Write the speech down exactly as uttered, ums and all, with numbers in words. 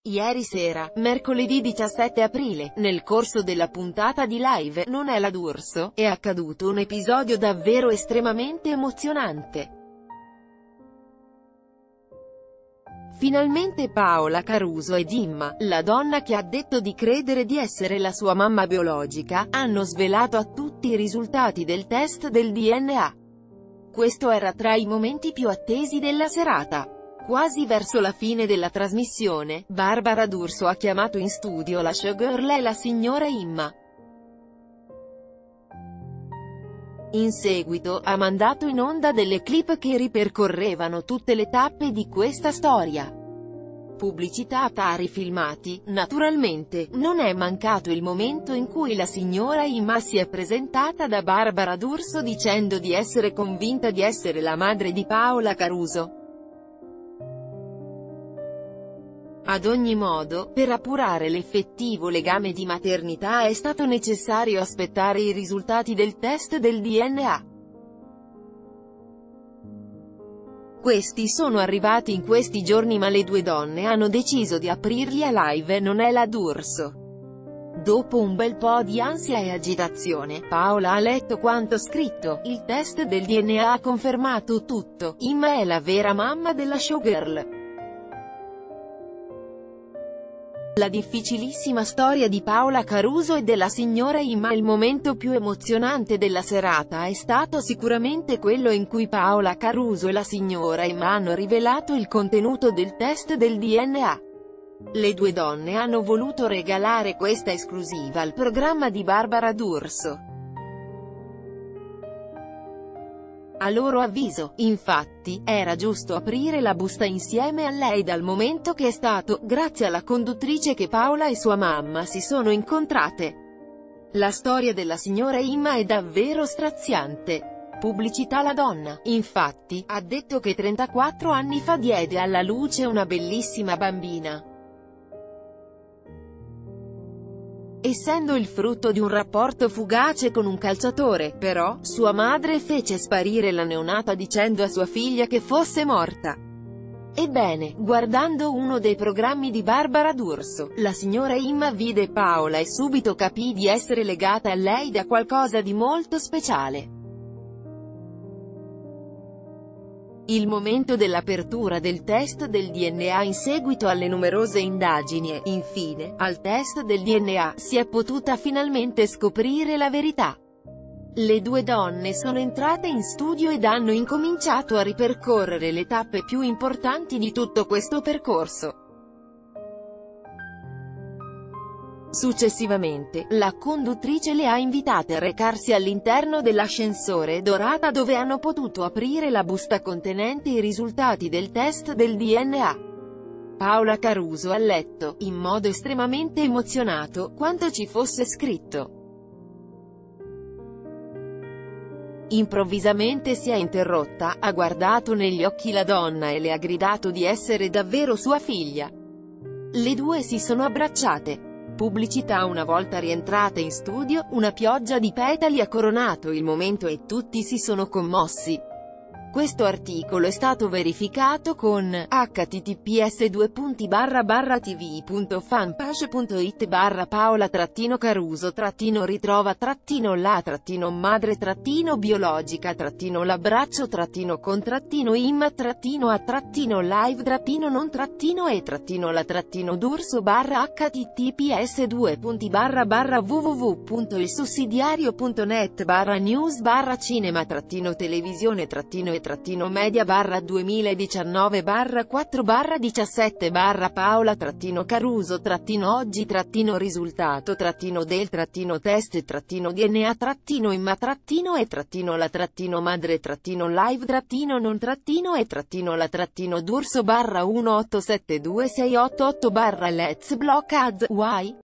Ieri sera, mercoledì diciassette aprile, nel corso della puntata di Live Non è la D'Urso, è accaduto un episodio davvero estremamente emozionante. Finalmente Paola Caruso ed Imma, la donna che ha detto di credere di essere la sua mamma biologica, hanno svelato a tutti i risultati del test del D N A. Questo era tra i momenti più attesi della serata. Quasi verso la fine della trasmissione, Barbara D'Urso ha chiamato in studio la showgirl e la signora Imma. In seguito, ha mandato in onda delle clip che ripercorrevano tutte le tappe di questa storia. Pubblicità, tari filmati, naturalmente, non è mancato il momento in cui la signora Imma si è presentata da Barbara D'Urso dicendo di essere convinta di essere la madre di Paola Caruso. Ad ogni modo, per appurare l'effettivo legame di maternità è stato necessario aspettare i risultati del test del D N A. Questi sono arrivati in questi giorni ma le due donne hanno deciso di aprirli a Live Non è la D'Urso. Dopo un bel po' di ansia e agitazione, Paola ha letto quanto scritto. Il test del D N A ha confermato tutto. Imma è la vera mamma della showgirl. La difficilissima storia di Paola Caruso e della signora Imma. Il momento più emozionante della serata è stato sicuramente quello in cui Paola Caruso e la signora Imma hanno rivelato il contenuto del test del D N A. Le due donne hanno voluto regalare questa esclusiva al programma di Barbara D'Urso. A loro avviso, infatti, era giusto aprire la busta insieme a lei dal momento che è stato, grazie alla conduttrice, che Paola e sua mamma si sono incontrate. La storia della signora Imma è davvero straziante. Pubblicità. La donna, infatti, ha detto che trentaquattro anni fa diede alla luce una bellissima bambina. Essendo il frutto di un rapporto fugace con un calciatore, però, sua madre fece sparire la neonata dicendo a sua figlia che fosse morta. Ebbene, guardando uno dei programmi di Barbara D'Urso, la signora Imma vide Paola e subito capì di essere legata a lei da qualcosa di molto speciale. Il momento dell'apertura del test del D N A. In seguito alle numerose indagini e, infine, al test del D N A, si è potuta finalmente scoprire la verità. Le due donne sono entrate in studio ed hanno incominciato a ripercorrere le tappe più importanti di tutto questo percorso. Successivamente, la conduttrice le ha invitate a recarsi all'interno dell'ascensore dorata dove hanno potuto aprire la busta contenente i risultati del test del D N A. Paola Caruso ha letto, in modo estremamente emozionato, quanto ci fosse scritto. Improvvisamente si è interrotta, ha guardato negli occhi la donna e le ha gridato di essere davvero sua figlia. Le due si sono abbracciate. Pubblicità. Una volta rientrate in studio, una pioggia di petali ha coronato il momento e tutti si sono commossi. Questo articolo è stato verificato con h t t p s due punti barra barra t v punto fanpage punto it barra Paola trattino Caruso trattino ritrova trattino la trattino madre trattino biologica trattino l'abbraccio trattino con trattino Imma trattino a trattino live trattino non trattino e trattino la trattino D'Urso barra h t t p s due punti barra barra w w w punto il sussidiario punto net barra news barra cinema trattino televisione trattino e trattino media barra duemiladiciannove barra quattro barra diciassette barra Paola trattino Caruso trattino oggi trattino risultato trattino del trattino test trattino D N A trattino Imma trattino e trattino la trattino madre trattino live trattino non trattino e trattino la trattino D'Urso barra uno otto sette due sei otto otto barra let's block ads. Why?